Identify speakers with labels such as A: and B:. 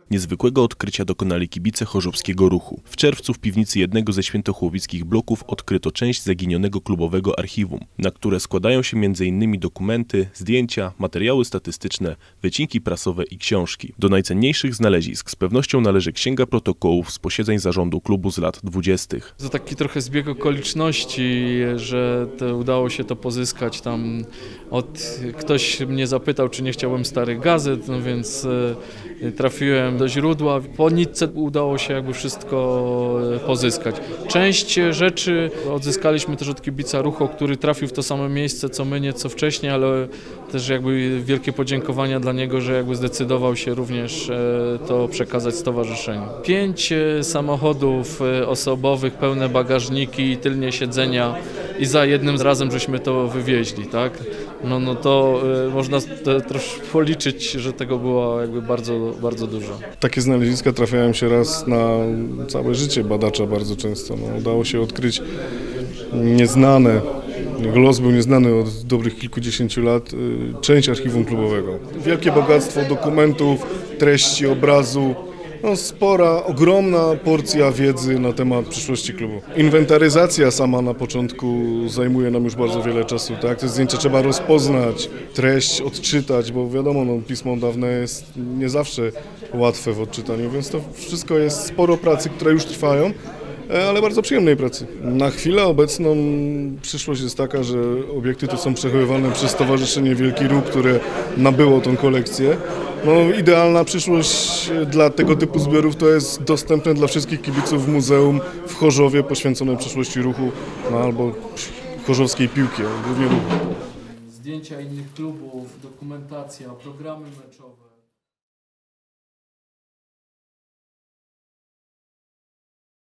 A: Niezwykłego odkrycia dokonali kibice chorzowskiego Ruchu. W czerwcu w piwnicy jednego ze świętochłowickich bloków odkryto część zaginionego klubowego archiwum, na które składają się m.in. dokumenty, zdjęcia, materiały statystyczne, wycinki prasowe i książki. Do najcenniejszych znalezisk z pewnością należy księga protokołów z posiedzeń zarządu klubu z lat 20.
B: To taki trochę zbieg okoliczności, że udało się to pozyskać tam. Ktoś mnie zapytał, czy nie chciałbym starych gazet, no więc trafiłem do źródła. Po nitce udało się jakby wszystko pozyskać. Część rzeczy odzyskaliśmy też od kibica Ruchu, który trafił w to samo miejsce co my nieco wcześniej, ale też jakby wielkie podziękowania dla niego, że jakby zdecydował się również to przekazać stowarzyszeniu. 5 samochodów osobowych, pełne bagażniki, tylnie siedzenia i za jednym razem żeśmy to wywieźli, tak? No to można troszkę policzyć, że tego było jakby bardzo, bardzo dużo.
C: Takie znaleziska trafiają się raz na całe życie badacza bardzo często. Udało się odkryć nieznane, los był nieznany od dobrych kilkudziesięciu lat, część archiwum klubowego. Wielkie bogactwo dokumentów, treści, obrazu. Spora, ogromna porcja wiedzy na temat przyszłości klubu. Inwentaryzacja sama na początku zajmuje nam już bardzo wiele czasu. Tak? Te zdjęcia trzeba rozpoznać, treść odczytać, bo wiadomo, pismo dawne jest nie zawsze łatwe w odczytaniu, więc to wszystko jest sporo pracy, które już trwają, ale bardzo przyjemnej pracy. Na chwilę obecną przyszłość jest taka, że obiekty te są przechowywane przez Stowarzyszenie Wielki Ruch, które nabyło tą kolekcję. Idealna przyszłość dla tego typu zbiorów to jest dostępne dla wszystkich kibiców muzeum w Chorzowie poświęcone przyszłości ruchu albo chorzowskiej piłki, głównie ruchu.
B: Zdjęcia innych klubów, dokumentacja, programy meczowe.